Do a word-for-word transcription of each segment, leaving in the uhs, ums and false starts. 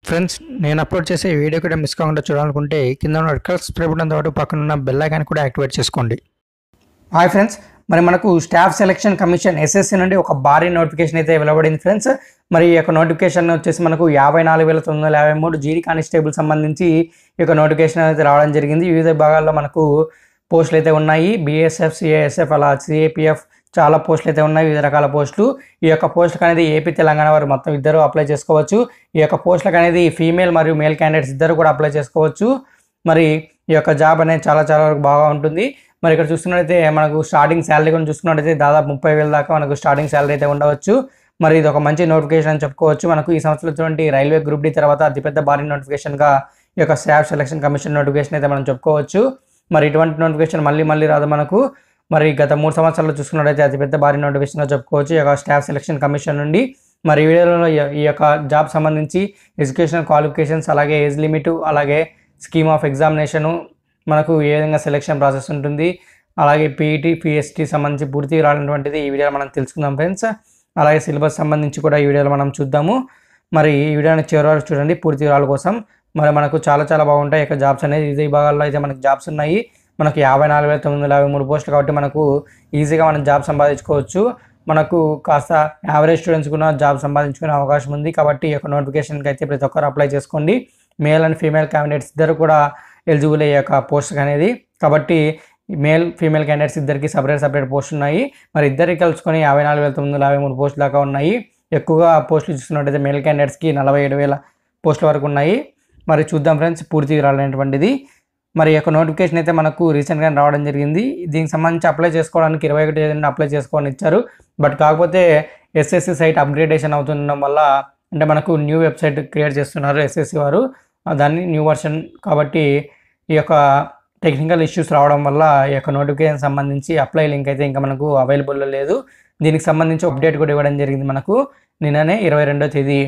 Friends నేను upload చేసే video కూడా మిస్ కాకుండా చూడాలనుకుంటే కింద ఉన్న రెడ్ కలర్ సబ్స్క్రైబ్ బటన్ తో పాటు పక్కన ఉన్న బెల్ ఐకాన్ కూడా యాక్టివేట్ చేసుకోండి. హాయ్ ఫ్రెండ్స్, మరి మనకు స్టాఫ్ సెలక్షన్ కమిషన్ ఎస్ఎస్సి నుండి ఒక భారీ నోటిఫికేషన్ అయితే వెలువడింది ఫ్రెండ్స్. మరి ఈ యొక్క నోటిఫికేషన్ వచ్చేసి మనకు యాభై నాలుగు వేల తొమ్మిది వందల యాభై మూడు జీడీ కానిస్టేబుల్ సంబంధించి ఈ యొక్క నోటిఫికేషన్ అయితే రావడం జరిగింది. వివిధ భాగాల్లో మనకు పోస్టులు అయితే ఉన్నాయి. బీఎస్ఎఫ్, సిఏఎస్ఎఫ్, అలా సిఏపిఎఫ్ చాలా పోస్టులు అయితే ఉన్నాయి, వివిధ రకాల పోస్టులు. ఈ యొక్క పోస్టులకు అనేది ఏపీ తెలంగాణ వారు మొత్తం ఇద్దరు అప్లై చేసుకోవచ్చు. ఈ యొక్క పోస్టులకు అనేది ఫీమేల్ మరియు మేల్ క్యాండిడేట్స్ ఇద్దరు కూడా అప్లై చేసుకోవచ్చు. మరి ఈ యొక్క జాబ్ అనేది చాలా చాలా వరకు బాగా ఉంటుంది. మరి ఇక్కడ చూసుకున్నట్టయితే మనకు స్టార్టింగ్ శాలరీ కూడా చూసుకున్నట్టయితే దాదాపు ముప్పై వేల దాకా మనకు స్టార్టింగ్ శాలరీ అయితే ఉండవచ్చు. మరి ఇది ఒక మంచి నోటిఫికేషన్ అని చెప్పుకోవచ్చు. మనకు ఈ సంవత్సరం వచ్చినటువంటి రైల్వే గ్రూప్ డి తర్వాత అతిపెద్ద భారీ నోటిఫికేషన్గా ఈ యొక్క స్టాఫ్ సెలక్షన్ కమిషన్ నోటిఫికేషన్ అయితే మనం చెప్పుకోవచ్చు. మరి ఇటువంటి నోటిఫికేషన్ మళ్ళీ మళ్ళీ రాదు మనకు. మరి గత మూడు సంవత్సరాలు చూసుకున్నట్టయితే అతిపెద్ద భారీ నోటిఫికేషన్గా చెప్పుకోవచ్చు ఈ యొక్క స్టాఫ్ సెలక్షన్ కమిషన్ నుండి. మరి ఈ వీడియోలో ఈ యొక్క జాబ్ సంబంధించి ఎడ్యుకేషనల్ క్వాలిఫికేషన్స్, అలాగే ఏజ్ లిమిట్, అలాగే స్కీమ్ ఆఫ్ ఎగ్జామినేషను, మనకు ఏ విధంగా సెలక్షన్ ప్రాసెస్ ఉంటుంది, అలాగే పీఈటీ, పిఎస్టీ సంబంధించి పూర్తి రానటువంటిది ఈ వీడియోలో మనం తెలుసుకుందాం ఫ్రెండ్స్. అలాగే సిలబస్ సంబంధించి కూడా ఈ వీడియోలో మనం చూద్దాము. మరి ఈ వీడియోని చివరి వరకు చూడండి పూర్తి వివరాల కోసం. మరి మనకు చాలా చాలా బాగుంటాయి ఇక జాబ్స్ అనేది. ఇదే భాగాల్లో అయితే మనకు జాబ్స్ ఉన్నాయి. మనకు యాభై నాలుగు వేల తొమ్మిది వందల యాభై మూడు పోస్టులు కాబట్టి మనకు ఈజీగా మనం జాబ్ సంపాదించుకోవచ్చు. మనకు కాస్త యావరేజ్ స్టూడెంట్స్ కూడా జాబ్ సంపాదించుకునే అవకాశం ఉంది. కాబట్టి ఈ యొక్క నోటిఫికేషన్కి అయితే ప్రతి ఒక్కరు అప్లై చేసుకోండి. మేల్ అండ్ ఫీమేల్ క్యాండిడేట్స్ ఇద్దరు కూడా ఎలిజిబుల్ అయ్యే యొక్క పోస్ట్ అనేది. కాబట్టి మేల్ ఫీమేల్ క్యాండిడేట్స్ ఇద్దరికి సపరేట్ సపరేట్ పోస్ట్ ఉన్నాయి. మరి ఇద్దరికి కలుసుకొని యాభై నాలుగు వేల తొమ్మిది వందల యాభై మూడు పోస్టులు దాకా ఉన్నాయి. ఎక్కువగా పోస్టులు చూసుకున్నట్టయితే మేల్ క్యాండిడేట్స్కి నలభై ఏడు వేల పోస్టుల వరకు ఉన్నాయి. మరి చూద్దాం ఫ్రెండ్స్ పూర్తి వివరాలైనటువంటిది. మరి యొక్క నోటిఫికేషన్ అయితే మనకు రీసెంట్గా రావడం జరిగింది. దీనికి సంబంధించి అప్లై చేసుకోవడానికి ఇరవై ఒకటి తేదీన అప్లై చేసుకోవాలని ఇచ్చారు. బట్ కాకపోతే ఎస్ఎస్సి సైట్ అప్గ్రేడేషన్ అవుతుండడం వల్ల, అంటే మనకు న్యూ వెబ్సైట్ క్రియేట్ చేస్తున్నారు ఎస్ఎస్సి వారు, దాన్ని న్యూ వర్షన్ కాబట్టి ఈ యొక్క టెక్నికల్ ఇష్యూస్ రావడం వల్ల ఈ యొక్క నోటిఫికేషన్ సంబంధించి అప్లై లింక్ అయితే ఇంకా మనకు అవైలబుల్లో లేదు. దీనికి సంబంధించి అప్డేట్ కూడా ఇవ్వడం జరిగింది మనకు నిన్ననే ఇరవై రెండో తేదీ.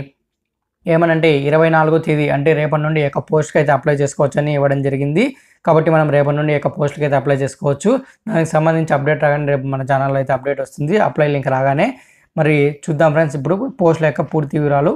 ఏమనంటే ఇరవై నాలుగో తేదీ అంటే రేపటి నుండి యొక్క పోస్ట్కి అయితే అప్లై చేసుకోవచ్చు అని ఇవ్వడం జరిగింది. కాబట్టి మనం రేపటి నుండి యొక్క పోస్ట్కి అయితే అప్లై చేసుకోవచ్చు. దానికి సంబంధించి అప్డేట్ రాగానే రేపు మన ఛానల్లో అయితే అప్డేట్ వస్తుంది, అప్లై లింక్ రాగానే. మరి చూద్దాం ఫ్రెండ్స్ ఇప్పుడు పోస్టుల యొక్క పూర్తి వివరాలు.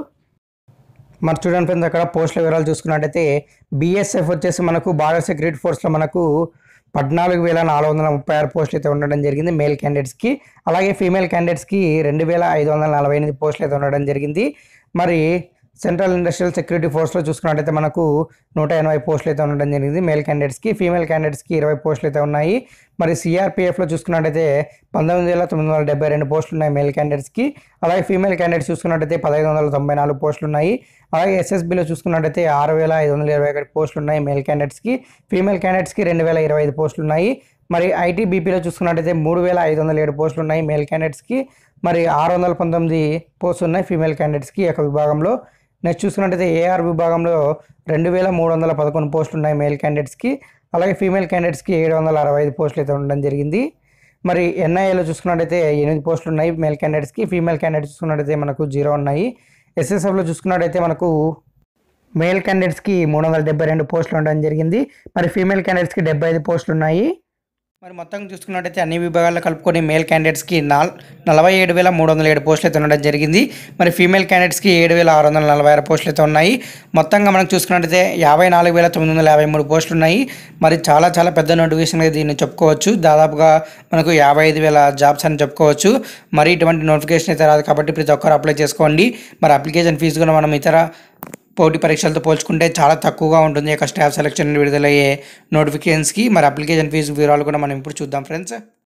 మరి చూడండి ఫ్రెండ్స్, అక్కడ పోస్టుల వివరాలు చూసుకున్నట్టయితే బీఎస్ఎఫ్ వచ్చేసి మనకు బార్డర్ సెక్యూరిటీ ఫోర్స్లో మనకు పద్నాలుగు వేల నాలుగు వందల ముప్పై ఆరు పోస్టులు అయితే ఉండడం జరిగింది మేల్ క్యాండిడేట్స్కి. అలాగే ఫీమేల్ క్యాండిడేట్స్కి రెండు వేల ఐదు వందల నలభై ఎనిమిది పోస్టులు అయితే ఉండడం జరిగింది. మరి సెంట్రల్ ఇండస్ట్రియల్ సెక్యూరిటీ ఫోర్స్లో చూసుకున్నట్టయితే మనకు నూట ఎనభై పోస్టులు అయితే ఉండడం జరిగింది మేల్ క్యాండిడేట్స్కి. ఫీమేల్ క్యాండిడేట్స్కి ఇరవై పోస్టులు అయితే ఉన్నాయి. మరి సిఆర్పిఎఫ్లో చూసుకున్నట్టయితే పంతొమ్మిది వేల తొమ్మిది వందల డెబ్బై రెండు పోస్టులు ఉన్నాయి మేల్ క్యాండిడేట్స్కి. అలాగే ఫీమేల్ క్యాండిడేట్స్ చూసుకున్నట్టయితే పదహైదు వందల తొంభై నాలుగు పోస్టులు ఉన్నాయి. అలాగే ఎస్ఎస్బిలో చూసుకున్నట్టయితే ఆరు వేల ఐదు వందల ఇరవై ఒకటి పోస్టులు ఉన్నాయి మేల్ క్యాండిడేట్స్కి. ఫీమేల్ క్యాండిడేట్స్కి రెండు వేల ఇరవై ఐదు పోస్టులు ఉన్నాయి. మరి ఐటీబీపీలో చూసుకున్నట్టయితే మూడు వేల ఐదు వందల ఏడు పోస్టులు ఉన్నాయి మేల్ క్యాండిడేట్స్కి. మరి ఆరు వందల పంతొమ్మిది పోస్టులు ఉన్నాయి ఫీమేల్ క్యాండిడేట్స్కి యొక్క విభాగంలో. నెక్స్ట్ చూసుకున్నట్టయితే ఏఆర్ విభాగంలో రెండు వేల మూడు వందల పదకొండు పోస్టులు ఉన్నాయి మేల్ క్యాండిడేట్స్కి. అలాగే ఫీమేల్ క్యాండిడేట్స్కి ఏడు వందల అరవై ఐదు పోస్టులు అయితే ఉండడం జరిగింది. మరి ఎన్ఐఏలో చూసుకున్నట్టయితే ఎనిమిది పోస్టులు ఉన్నాయి మేల్ క్యాండిడేట్స్కి. ఫీమేల్ క్యాండిడేట్స్ చూసుకున్నట్టయితే మనకు జీరో ఉన్నాయి. ఎస్ఎస్ఎఫ్లో చూసుకున్నట్టయితే మనకు మేల్ క్యాండిడేట్స్కి మూడు వందల డెబ్బై రెండు పోస్టులు ఉండడం జరిగింది. మరి ఫీమేల్ క్యాండిడేట్స్కి డెబ్బై ఐదు పోస్టులు ఉన్నాయి. మరి మొత్తం చూసుకున్నట్టయితే అన్ని విభాగాల్లో కలుపుకొని మేల్ క్యాండిడేట్స్కి నాల్ నలభై ఏడు వేల మూడు వందల ఏడు పోస్టులు అయితే ఉండడం జరిగింది. మరి ఫీమేల్ క్యాండిడేట్స్కి ఏడు వేల ఆరు వందల నలభై ఆరు పోస్టులు అయితే ఉన్నాయి. మొత్తంగా మనం చూసుకున్నట్టయితే యాభై నాలుగు వేల తొమ్మిది వందల యాభై మూడు పోస్టులు ఉన్నాయి. మరి చాలా చాలా పెద్ద నోటిఫికేషన్ దీన్ని చెప్పుకోవచ్చు. దాదాపుగా మనకు యాభై ఐదు వేల జాబ్స్ అని చెప్పుకోవచ్చు. మరి ఇటువంటి నోటిఫికేషన్ అయితే రాదు కాబట్టి ప్రతి ఒక్కరు అప్లై చేసుకోండి. మరి అప్లికేషన్ ఫీజు కూడా మనం ఇతర పోటీ పరీక్షలతో పోల్చుకుంటే చాలా తక్కువగా ఉంటుంది యొక్క స్టాఫ్ సెలక్షన్ విడుదలయ్యే నోటిఫికేషన్స్కి. మరి అప్లికేషన్ ఫీజు వివరాలు కూడా మనం ఇప్పుడు చూద్దాం ఫ్రెండ్స్.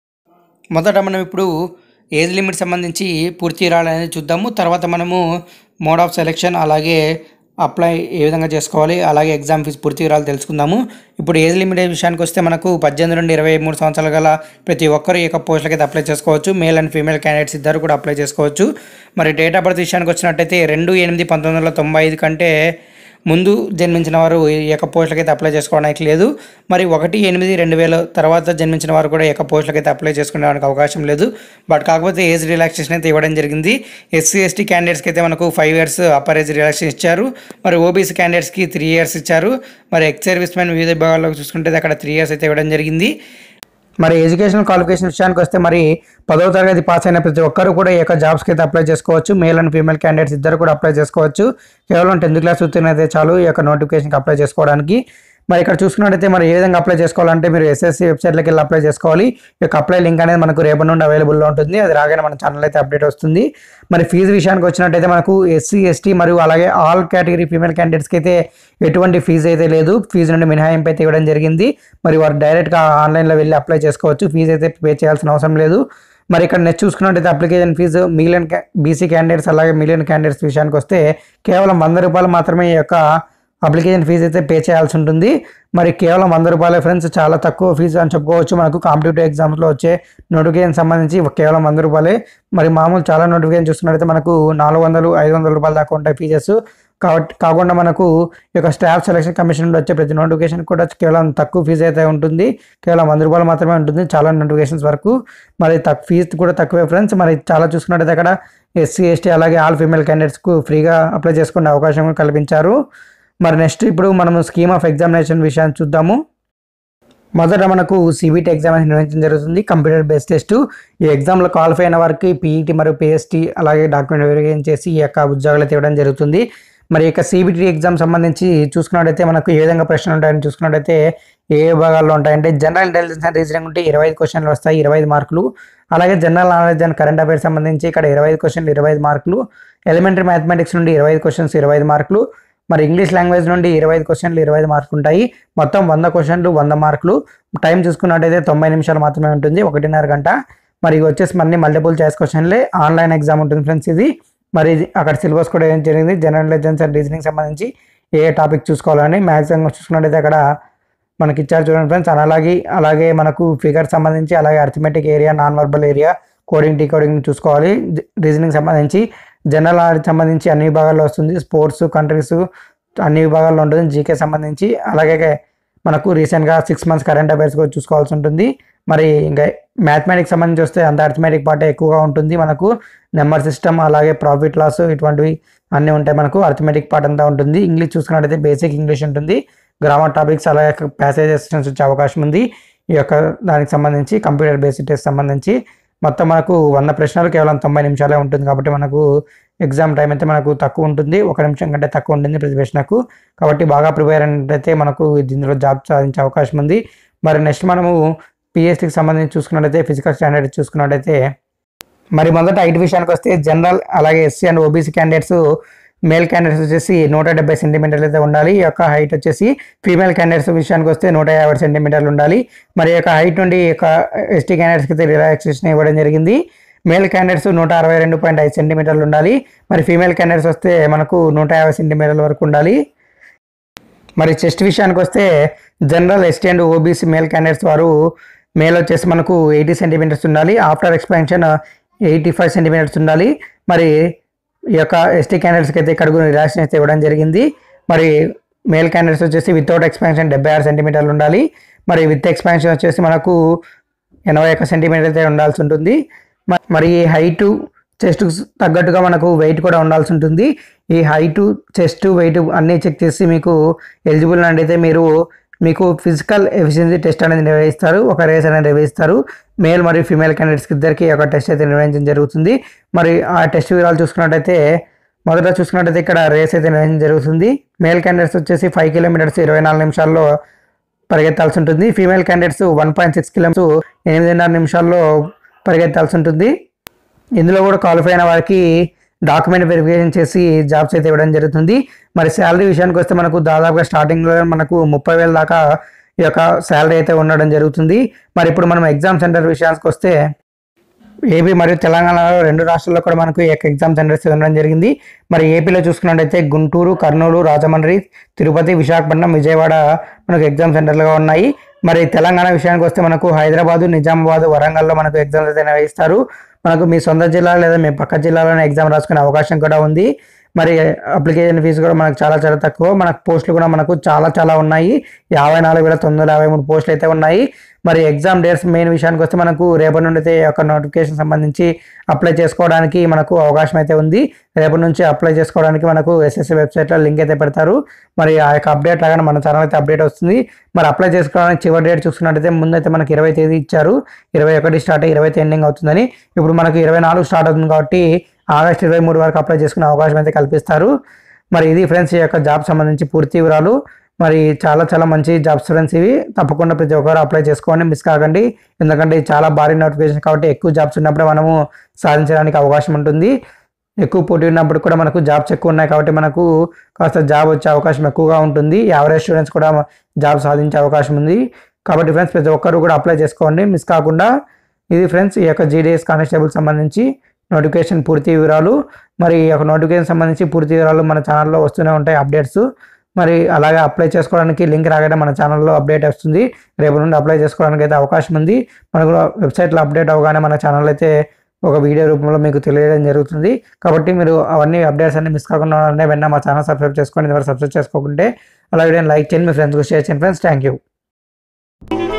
మొదట మనం ఇప్పుడు ఏజ్ లిమిట్ సంబంధించి పూర్తి వివరాలు అనేది చూద్దాము. తర్వాత మనము మోడ్ ఆఫ్ సెలెక్షన్, అలాగే అప్లై ఏ విధంగా చేసుకోవాలి, అలాగే ఎగ్జామ్ ఫీజు పూర్తి వివరాలు తెలుసుకుందాము. ఇప్పుడు ఏజ్ లిమిట్ విషయానికి వస్తే మనకు పద్దెనిమిది నుండి ఇరవై మూడు సంవత్సరాల గల ప్రతి ఒక్కరు ఈ యొక్క పోస్టులకి అయితే అప్లై చేసుకోవచ్చు. మేల్ అండ్ ఫీమేల్ క్యాండిడేట్స్ ఇద్దరు కూడా అప్లై చేసుకోవచ్చు. మరి డేట్ ఆఫ్ బర్త్ విషయానికి వచ్చినట్టయితే రెండు ఎనిమిది పంతొమ్మిది వందల తొంభై ఐదు కంటే ముందు జన్మించిన వారు ఈ యొక్క పోస్టులకి అయితే అప్లై చేసుకోవడానికి లేదు. మరి ఒకటి ఎనిమిది రెండు వేల తర్వాత జన్మించిన వారు కూడా ఈ యొక్క పోస్టులకి అయితే అప్లై చేసుకోవడానికి అవకాశం లేదు. బట్ కాకపోతే ఏజ్ రిలాక్సేషన్ అయితే ఇవ్వడం జరిగింది. ఎస్సీ ఎస్టీ క్యాండిడేట్స్కి అయితే మనకు five years upper age relaxation ఇచ్చారు. మరి ఓబీసీ క్యాండిడేట్స్కి త్రీ ఇయర్స్ ఇచ్చారు. మరి ఎక్స్ సర్వీస్ మెన్ వివిధ విభాగాల్లో చూసుకుంటే అక్కడ త్రీ ఇయర్స్ అయితే ఇవ్వడం జరిగింది. మరి ఎడ్యుకేషనల్ క్వాలిఫికేషన్ విషయానికి వస్తే మరి పదవ తరగతి పాస్ అయిన ప్రతి ఒక్కరు కూడా ఈ యొక్క జాబ్స్కి అయితే అప్లై చేసుకోవచ్చు. మేల్ అండ్ ఫీమేల్ క్యాండిడేట్స్ ఇద్దరు కూడా అప్లై చేసుకోవచ్చు. కేవలం టెన్త్ క్లాస్ ఉత్తీర్ణ అయితే చాలు ఈ యొక్క నోటిఫికేషన్కి అప్లై చేసుకోవడానికి. మరి ఇక్కడ చూసుకున్నట్టయితే మరి ఏ విధంగా అప్లై చేసుకోవాలంటే మీరు ఎస్ఎస్సి వెబ్సైట్లోకి వెళ్ళి అప్లై చేసుకోవాలి. ఈ యొక్క అప్లై లింక్ అనేది మనకు రేపటి నుండి అవైలబుల్లో ఉంటుంది. అది రాగానే మన ఛానల్ అయితే అప్డేట్ వస్తుంది. మరి ఫీజు విషయానికి వచ్చినట్టయితే మనకు ఎస్సీ ఎస్టీ మరియు అలాగే ఆల్ కేటగిరీ ఫీమేల్ క్యాండిడేట్స్కి అయితే ఎటువంటి ఫీజు అయితే లేదు. ఫీజు నుండి మినహాయింపు అయితే ఇవ్వడం జరిగింది. మరి వారు డైరెక్ట్గా ఆన్లైన్లో వెళ్ళి అప్లై చేసుకోవచ్చు. ఫీజు అయితే పే చేయాల్సిన అవసరం లేదు. మరి ఇక్కడ నెక్స్ట్ చూసుకున్నట్టయితే అప్లికేషన్ ఫీజు మిలియన్ బీసీ క్యాండిడేట్స్ అలాగే మిలియన్ క్యాండిడేట్స్ విషయానికి వస్తే కేవలం వంద రూపాయలు మాత్రమే ఈ యొక్క అప్లికేషన్ ఫీజు అయితే పే చేయాల్సి ఉంటుంది. మరి కేవలం వంద రూపాయల ఫ్రెండ్స్ చాలా తక్కువ ఫీజు అని చెప్పుకోవచ్చు. మనకు కాంపిటేటివ్ ఎగ్జామ్స్లో వచ్చే నోటిఫికేషన్ సంబంధించి కేవలం వంద రూపాయలే. మరి మామూలు చాలా నోటిఫికేషన్ చూసుకున్నట్టయితే మనకు నాలుగు వందలు ఐదు వందల రూపాయల దాకా ఉంటాయి ఫీజెస్. కాబట్టి కాకుండా మనకు ఈ యొక్క స్టాఫ్ సెలక్షన్ కమిషన్ నుండి వచ్చే ప్రతి నోటిఫికేషన్ కూడా కేవలం తక్కువ ఫీజు అయితే ఉంటుంది. కేవలం వంద రూపాయలు మాత్రమే ఉంటుంది చాలా నోటిఫికేషన్స్ వరకు. మరి తక్కువ ఫీజు కూడా తక్కువే ఫ్రెండ్స్. మరి చాలా చూసుకున్నట్టయితే అక్కడ ఎస్సీ ఎస్టీ అలాగే ఆల్ ఫీమేల్ క్యాండిడేట్స్కు ఫ్రీగా అప్లై చేసుకునే అవకాశం కల్పించారు. మరి నెక్స్ట్ ఇప్పుడు మనము స్కీమ్ ఆఫ్ ఎగ్జామినేషన్ విషయాన్ని చూద్దాము. మొదట మనకు సిబిటి ఎగ్జామ్ నిర్వహించడం జరుగుతుంది, కంప్యూటర్ బేస్డ్ టెస్ట్. ఈ ఎగ్జామ్లో క్వాలిఫై అయిన వారికి పీఈటీ మరియు పిఎస్టీ అలాగే డాక్యుమెంట్ వెరిఫికేషన్ చేసి ఈ యొక్క ఉద్యోగాలు ఇవ్వడం జరుగుతుంది. మరి ఈ యొక్క సిబిటి ఎగ్జామ్ సంబంధించి చూసుకున్నట్టయితే మనకు ఏ విధంగా ప్రశ్నలు ఉంటాయని చూసుకున్నట్టయితే ఏ విభాగాల్లో ఉంటాయంటే జనరల్ ఇంటెలిజెన్స్ అండ్ రీజనింగ్ ఉంటే ఇరవై ఐదు క్వశ్చన్లు వస్తాయి, ఇరవై ఐదు మార్కులు. అలాగే general knowledge and current affairs సంబంధించి ఇక్కడ ఇరవై ఐదు క్వశ్చన్లు ఇరవై ఐదు మార్కులు. ఎలిమెంటరీ మ్యాథమెటిక్స్ నుండి ఇరవై ఐదు క్వశ్చన్స్ ఇరవై ఐదు మార్కులు. మరి ఇంగ్లీష్ లాంగ్వేజ్ నుండి ఇరవై ఐదు క్వశ్చన్లు ఇరవై ఐదు మార్కులు ఉంటాయి. మొత్తం వంద క్వశ్చన్లు వంద మార్కులు. టైం చూసుకున్నట్టయితే తొంభై నిమిషాలు మాత్రమే ఉంటుంది, ఒకటిన్నర గంట. మరి వచ్చేసి మళ్ళీ మల్టిపుల్ చాయిస్ క్వశ్చన్లే, ఆన్లైన్ ఎగ్జామ్ ఉంటుంది ఫ్రెండ్స్ ఇది. మరి అక్కడ సిలబస్ కూడా ఏం జరిగింది, జనరల్ ఇంటెలిజెన్స్ అండ్ రీజనింగ్ సంబంధించి ఏ టాపిక్ చూసుకోవాలని మ్యాక్సిమం చూసుకున్నట్టయితే అక్కడ మనకి ఇచ్చారు చూడండి ఫ్రెండ్స్. అలాగే అలాగే మనకు ఫిగర్ సంబంధించి అలాగే arithmetic area, non verbal area, coding decoding చూసుకోవాలి. రీజనింగ్ సంబంధించి జనరల్ నాలెడ్జ్ సంబంధించి అన్ని విభాగాల్లో వస్తుంది. స్పోర్ట్స్ కంట్రీస్ అన్ని విభాగాల్లో ఉంటుంది. జీకే సంబంధించి అలాగే మనకు రీసెంట్గా సిక్స్ మంత్స్ కరెంట్ అఫైర్స్ కూడా చూసుకోవాల్సి ఉంటుంది. మరి ఇంకా మ్యాథమెటిక్స్ సంబంధించి వస్తే అంత అర్థమెటిక్ పార్ట్ ఎక్కువగా ఉంటుంది. మనకు నెంబర్ సిస్టమ్ అలాగే ప్రాఫిట్ లాస్ ఇటువంటివి అన్నీ ఉంటాయి. మనకు అర్థమెటిక్ పార్ట్ అంతా ఉంటుంది. ఇంగ్లీష్ చూసుకున్నట్టయితే బేసిక్ ఇంగ్లీష్ ఉంటుంది. గ్రామర్ టాపిక్స్ అలాగే ప్యాసేజ్ అసిస్టెన్స్ వచ్చే అవకాశం ఉంది ఈ యొక్క దానికి సంబంధించి. కంప్యూటర్ బేసిక్ టెస్ట్ సంబంధించి మొత్తం మనకు వంద ప్రశ్నలు కేవలం తొంభై నిమిషాలే ఉంటుంది. కాబట్టి మనకు ఎగ్జామ్ టైం అయితే మనకు తక్కువ ఉంటుంది, ఒక నిమిషం కంటే తక్కువ ఉంటుంది ప్రతి ప్రశ్నకు. కాబట్టి బాగా ప్రిపేర్ అయినట్టయితే మనకు దీనిలో జాబ్ సాధించే అవకాశం ఉంది. మరి నెక్స్ట్ మనము పిఎస్టీకి సంబంధించి చూసుకున్నట్టయితే ఫిజికల్ స్టాండర్డ్ చూసుకున్నట్టయితే మరి మొదట ఐటీ విషయానికి వస్తే జనరల్ అలాగే SC and OBC candidates male candidates వచ్చేసి నూట డెబ్బై సెంటీమీటర్లు అయితే ఉండాలి. ఈ యొక్క హైట్ వచ్చేసి ఫీమేల్ క్యాండిడేట్స్ విషయానికి వస్తే నూట యాభై సెంటీమీటర్లు ఉండాలి. మరి యొక్క హైట్ నుండి యొక్క ఎస్టీ క్యాండిడేట్స్కి అయితే రిలాక్సేషన్ ఇవ్వడం జరిగింది. మేల్ క్యాండిడేట్స్ నూట అరవై రెండు పాయింట్ ఐదు సెంటీమీటర్లు ఉండాలి. మరి ఫీమేల్ క్యాండిడేట్స్ వస్తే మనకు నూట యాభై సెంటీమీటర్ల వరకు ఉండాలి. మరి చెస్ట్ విషయానికి వస్తే general ST and OBC male candidates వారు మేల్ వచ్చేసి మనకు ఎయిటీ సెంటీమీటర్స్ ఉండాలి. After expansion eighty five centimeters ఉండాలి. మరి ఈ యొక్క ఎస్టీ క్యాండిడేట్స్కి అయితే ఇక్కడ కూడా రిలాక్సేషన్ అయితే ఇవ్వడం జరిగింది. మరి మేల్ క్యాండిడేట్స్ వచ్చేసి వితౌట్ ఎక్స్పాన్షన్ డెబ్బై ఆరు సెంటీమీటర్లు ఉండాలి. మరి విత్ ఎక్స్పాన్షన్ వచ్చేసి మనకు ఎనభై ఒక్క సెంటీమీటర్ అయితే ఉండాల్సి ఉంటుంది. మరి ఈ హైటు చెస్ట్కు తగ్గట్టుగా మనకు వెయిట్ కూడా ఉండాల్సి ఉంటుంది. ఈ హైటు చెస్ట్ వెయిట్ అన్నీ చెక్ చేసి మీకు ఎలిజిబుల్ అయితే మీరు మీకు ఫిజికల్ ఎఫిషియన్సీ టెస్ట్ అనేది నిర్వహిస్తారు, ఒక రేస్ అనేది నిర్వహిస్తారు. మేల్ మరియు ఫీమేల్ క్యాండిడేట్స్కి ఇద్దరికి ఒక టెస్ట్ అయితే నిర్వహించడం జరుగుతుంది. మరి ఆ టెస్ట్ వివరాలు చూసుకున్నట్టయితే మొదట చూసుకున్నట్టయితే ఇక్కడ రేస్ అయితే నిర్వహించడం జరుగుతుంది. మేల్ క్యాండిడేట్స్ వచ్చేసి ఫైవ్ కిలోమీటర్స్ ఇరవై నాలుగు నిమిషాల్లో పరిగెత్తాల్సి ఉంటుంది. Female candidates one point six kilometers ఎనిమిదిన్నర నిమిషాల్లో పరిగెత్తాల్సి ఉంటుంది. ఇందులో కూడా క్వాలిఫై అయిన వారికి డాక్యుమెంట్ వెరిఫికేషన్ చేసి జాబ్స్ అయితే ఇవ్వడం జరుగుతుంది. మరి శాలరీ విషయానికి వస్తే మనకు దాదాపుగా స్టార్టింగ్లో మనకు ముప్పై వేల దాకా ఈ యొక్క శాలరీ అయితే ఉండడం జరుగుతుంది. మరి ఇప్పుడు మనం ఎగ్జామ్ సెంటర్ విషయానికి వస్తే ఏపీ మరియు తెలంగాణలో రెండు రాష్ట్రాల్లో కూడా మనకు ఈ యొక్క ఎగ్జామ్ సెంటర్స్ ఉండడం జరిగింది. మరి ఏపీలో చూసుకున్నట్టయితే గుంటూరు, కర్నూలు, రాజమండ్రి, తిరుపతి, విశాఖపట్నం, విజయవాడ మనకు ఎగ్జామ్ సెంటర్లుగా ఉన్నాయి. మరి తెలంగాణ విషయానికి వస్తే మనకు హైదరాబాదు, నిజామాబాద్, వరంగల్లో మనకు ఎగ్జామ్స్ అయితే నిర్వహిస్తారు. మనకు మీ సొంత జిల్లా లేదా మీ పక్క జిల్లాలోనే ఎగ్జామ్ రాసుకునే అవకాశం కూడా ఉంది. మరి అప్లికేషన్ ఫీజు కూడా మనకు చాలా చాలా తక్కువ. మనకు పోస్టులు కూడా మనకు చాలా చాలా ఉన్నాయి. యాభై నాలుగు వేల తొమ్మిది వందల యాభై మూడు పోస్టులు అయితే ఉన్నాయి. మరి ఎగ్జామ్ డేట్స్ మెయిన్ విషయానికి వస్తే మనకు రేపటి నుండి అయితే ఒక నోటిఫికేషన్ సంబంధించి అప్లై చేసుకోవడానికి మనకు అవకాశం అయితే ఉంది. రేపటి నుంచి అప్లై చేసుకోవడానికి మనకు ఎస్ఎస్సి వెబ్సైట్లో లింక్ అయితే పెడతారు. మరి ఆ యొక్క అప్డేట్ లాగానే మన ఛానల్ అయితే అప్డేట్ వస్తుంది. మరి అప్లై చేసుకోవడానికి చివరి డేట్ చూసుకున్నట్టయితే ముందైతే మనకి ఇరవై తేదీ ఇచ్చారు. ఇరవై ఒకటి స్టార్ట్ అయ్యి ఇరవై ఎండింగ్ అవుతుందని. ఇప్పుడు మనకు ఇరవై నాలుగు స్టార్ట్ అవుతుంది కాబట్టి ఆగస్ట్ ఇరవై మూడు వరకు అప్లై చేసుకునే అవకాశం అయితే కల్పిస్తారు. మరి ఇది ఫ్రెండ్స్ ఈ యొక్క జాబ్ సంబంధించి పూర్తి వివరాలు. మరి చాలా చాలా మంచి జాబ్స్ ఫ్రెండ్స్ ఇవి. తప్పకుండా ప్రతి ఒక్కరు అప్లై చేసుకోండి, మిస్ కాకండి. ఎందుకంటే ఇది చాలా భారీ నోటిఫికేషన్ కాబట్టి ఎక్కువ జాబ్స్ ఉన్నప్పుడే మనము సాధించడానికి అవకాశం ఉంటుంది. ఎక్కువ పోటీ ఉన్నప్పుడు కూడా మనకు జాబ్స్ ఎక్కువ ఉన్నాయి కాబట్టి మనకు కాస్త జాబ్ వచ్చే అవకాశం ఎక్కువగా ఉంటుంది. యావరేజ్ స్టూడెంట్స్ కూడా జాబ్ సాధించే అవకాశం ఉంది. కాబట్టి ఫ్రెండ్స్ ప్రతి ఒక్కరు కూడా అప్లై చేసుకోండి, మిస్ కాకుండా. ఇది ఫ్రెండ్స్ ఈ యొక్క జీడీఎస్ కానిస్టేబుల్ సంబంధించి నోటిఫికేషన్ పూర్తి వివరాలు. మరి ఈ యొక్క నోటిఫికేషన్ సంబంధించి పూర్తి వివరాలు మన ఛానల్లో వస్తూనే ఉంటాయి అప్డేట్స్. మరి అలాగే అప్లై చేసుకోవడానికి లింక్ రాగానే మన ఛానల్లో అప్డేట్ వస్తుంది. రేపు నుండి అప్లై చేసుకోవడానికి అయితే అవకాశం ఉంది. మనకు వెబ్సైట్లో అప్డేట్ అవగానే మన ఛానల్ అయితే ఒక వీడియో రూపంలో మీకు తెలియడం జరుగుతుంది. కాబట్టి మీరు అవన్నీ అప్డేట్స్ అన్ని మిస్ కాకుండా ఉంటే వెంటనే మా ఛానల్ సబ్స్క్రైబ్ చేసుకోండి. ఎవరు సబ్స్క్రైబ్ చేసుకోకుంటే అలాగే లైక్ చేయండి, మీ ఫ్రెండ్స్కి షేర్ చేయండి ఫ్రెండ్స్. Thank you.